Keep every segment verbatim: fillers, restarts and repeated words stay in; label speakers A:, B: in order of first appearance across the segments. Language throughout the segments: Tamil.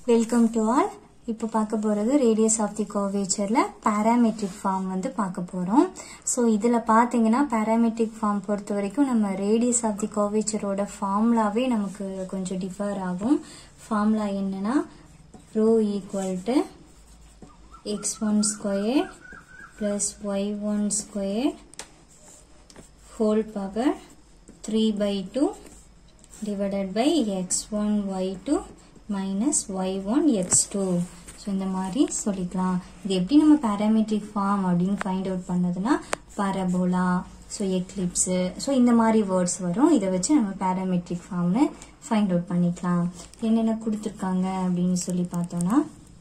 A: Welcome to all. இப்போ பார்க்க போறது radius of the curvature parametric form வந்து பார்க்க போறோம். So இதுல பாத்தீங்கன்னா parametric form பொறுத்த வரைக்கும் நம்ம radius of the curvature ஓட formulaவே நமக்கு கொஞ்சம் differ ஆகும். Formula என்னன்னா rho equal to x one squared plus y one squared whole power three by two divided by x one y two minus y one x two. So இந்த மாதிரி சொல்லிக்கலாம். இது எப்படி நம்ம parametric form அப்படினு find out பண்ணதுனா parabola, so eclipse, so இந்த மாதிரி words வரும். இத வச்சு நம்ம parametric form னு find out பண்ணிக்கலாம். என்னென்ன கொடுத்திருக்காங்க அப்படினு சொல்லி பார்த்தோம்னா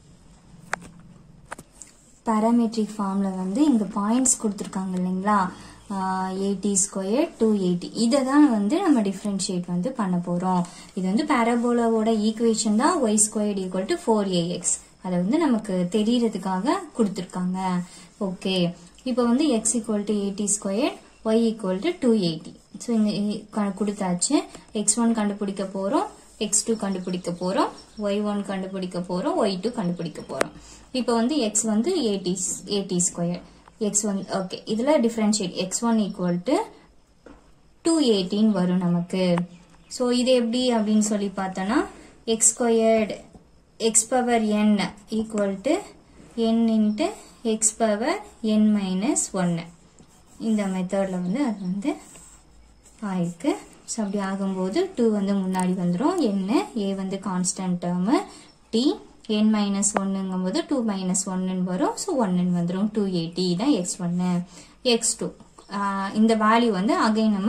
A: parametric formல வந்து இங்க points கொடுத்திருக்காங்க இல்லைங்களா? Uh, eighty squared two eighty. இத தான் வந்து நம்ம differentiate வந்து பண்ண போறோம். இது வந்து parabola ஓட equation தான் y squared equal to four a x. அத வந்து நமக்கு தெரியறதுக்காக கொடுத்திருக்காங்க. ஓகே. இப்போ வந்து x equal to eighty squared, y equal to two eighty. So இங்க கொடுத்தாச்சு. x one கண்டுபிடிக்க போறோம், x two கண்டுபிடிக்க போறோம், y one கண்டுபிடிக்க போறோம், y two கண்டுபிடிக்க போறோம். இப்போ வந்து x வந்து eighty eighty squared. x one okay இதுல differentiate x one equal to two eighteen வரும் நமக்கு. சோ இது எப்படி அப்படினு சொல்லி பார்த்தனா x squared x power n equal to n into x power n minus one. இந்த மெத்தட்ல வந்து அது வந்து ஆயிருக்கு. சோ அப்படி ஆகும்போது two வந்து முன்னாடி வந்துரும். n a வந்து constant term, t n minus one ங்கும்போது two minus one ன்னு வரும். so one ன்னு வந்துரும். two eighty தான் x one. x two இந்த வேல்யூ வந்து again நம்ம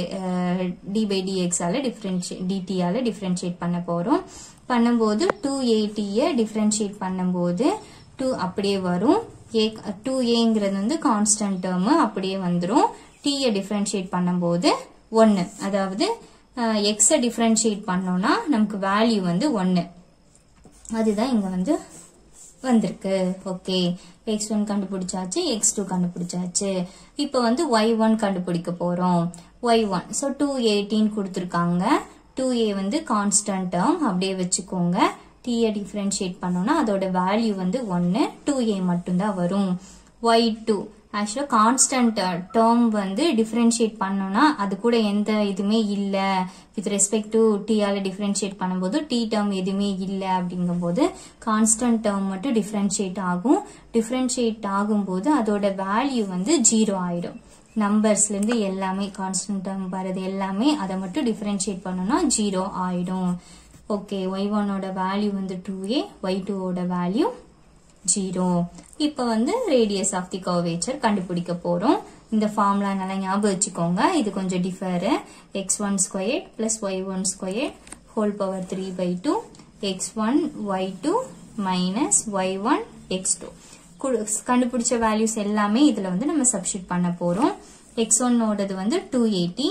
A: d by dx ஆல differentiate dt ஆல differentiate பண்ண போறோம். பண்ணும்போது two eighty ய differentiate பண்ணும்போது two அப்படியே வரும். two a ங்கிறது வந்து கான்ஸ்டன்ட் டேர்ம் அப்படியே வந்துரும். t ய differentiate பண்ணும்போது one. அதாவது x ய differentiate பண்ணோம்னா நமக்கு வேல்யூ வந்து one. அதுதான் இங்க வந்து வந்திருக்கு. ஓகே. x one கண்டுபிடிச்சாச்சு, x two கண்டுபிடிச்சாச்சு. இப்போ வந்து y one கண்டுபிடிக்க போறோம். y one so two eighteen கொடுத்திருக்காங்க. two a வந்து கான்ஸ்டன்ட் டேர்ம் அப்படியே வெச்சுக்கோங்க. t ய டிஃபரன்ஷியேட் பண்ணோம்னா அதோட வேல்யூ வந்து one. two a மட்டும் தான் வரும். y two actually constant term வந்து டிஃபரன்ஷியேட் பண்ணோம்னா அது கூட எந்த இதுமே இல்ல. with respect to t ஆல டிஃபரன்ஷியேட் பண்ணும்போது t டேர்ம் எதுமே இல்ல அப்படிங்கும்போது கான்ஸ்டன்ட் டேர்ம் மட்டும் டிஃபரன்ஷியேட் ஆகும். டிஃபரன்ஷியேட் ஆகும்போது அதோட வேல்யூ வந்து zero ஆயிடும். நம்பர்ஸ்ல இருந்து எல்லாமே கான்ஸ்டன்ட் டேர்ம் வரது எல்லாமே அத மட்டும் டிஃபரன்ஷியேட் பண்ணனும்னா zero ஆயிடும். ஓகே. y one ஓட வேல்யூ வந்து two a, y two ஓட வேல்யூ zero. இப்போ வந்து radius of the curvature கண்டுபிடிக்க போறோம். இந்த ஃபார்முலா நல்லா ஞாபகம் வச்சுக்கோங்க. இது கொஞ்சம் differ. x one squared plus y one squared whole power three by two x one y two minus y one x two. கண்டுபிடிச்ச வேல்யூஸ் எல்லாமே இதுல வந்து நம்ம சப்ஸ்டிட்யூட் பண்ண போறோம். x one ஓடது வந்து two eighty,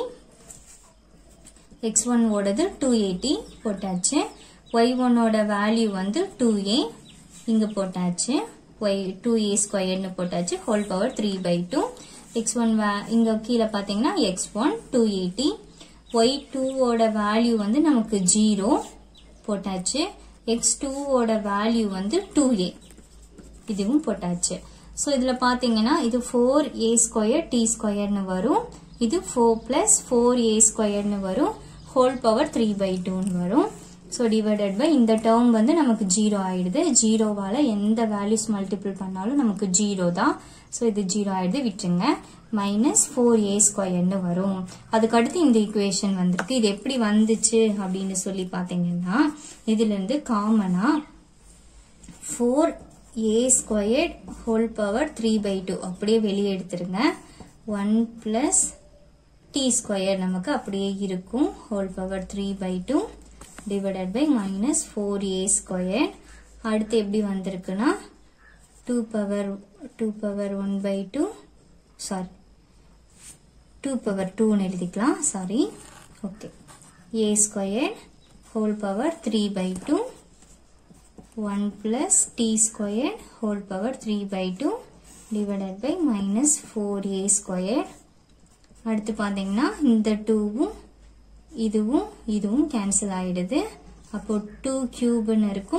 A: x one ஓடது two eighty போட்டாச்சு. y one ஓட வேல்யூ வந்து two a இங்க போட்டாச்சு. y two a squared னு போட்டாச்சு. whole power three by two. x one இங்க கீழ பாத்தீங்கன்னா x one two eighty. y two ஓட வேல்யூ வந்து நமக்கு zero போட்டாச்சு. x two ஓட வேல்யூ வந்து two a இதுவும் போட்டாச்சு. சோ இதுல பாத்தீங்கன்னா இது four a squared t squared னு வரும். இது four plus four a squared னு வரும். whole power three by two னு வரும். So divided by இந்த term வந்து நமக்கு zero ஆயிடுது. zero வால எந்த values multiple பண்ணாலும் நமக்கு zero தான். So இது zero ஆயிடுது, விட்டுருங்க. minus four a squared னு வரும். அதுக்கு அடுத்து இந்த equation வந்திருக்கு. இது எப்படி வந்துச்சு அப்படின்னு சொல்லி பாத்தீங்கன்னா இதுல இருந்து காமனா four a squared whole power three by two அப்படியே வெளியே எடுத்துருங்க. one plus t squared நமக்கு அப்படியே இருக்கும். whole power three by two divided by minus four a squared. அடுத்து எப்படி வந்திருக்குன்னா two power two power one by two sorry two power two னு எழுதிக்கலாம். sorry okay a squared whole power three by two one plus t squared whole power three by two divided by minus four a squared. அடுத்து பாத்தீங்கன்னா இந்த two இதுவும் இதுவும் கேன்சல் ஆயிடுது. அப்போ two cube னு இருக்கும்.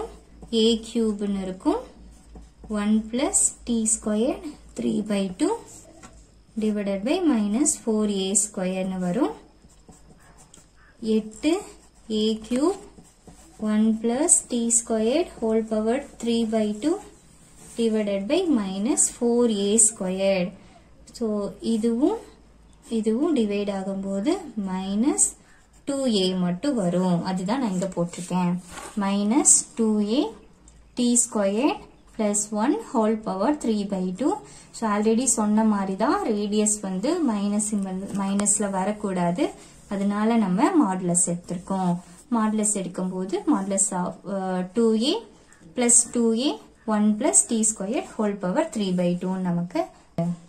A: a cube இருக்கும் one plus t squared three by two divided by minus four a squared வரும் eight a cube one plus t squared whole power three by two divided by minus four a squared. So இதுவும் இதுவும் divide ஆகும்போது minus two a மட்டும் வரும். அதுதான் நான் இங்க போட்டிருக்கேன். minus two a t squared plus one whole power three by two. So already சொன்ன மாதிரி தான் radius வந்து minus மைனஸ்ல வரக்கூடாது. அதனால நம்ம மாடுலஸ் எடுத்திருக்கோம். மாடுலஸ் எடுக்கும்போது modulus of two a plus two a one plus t squared whole power three by two நமக்கு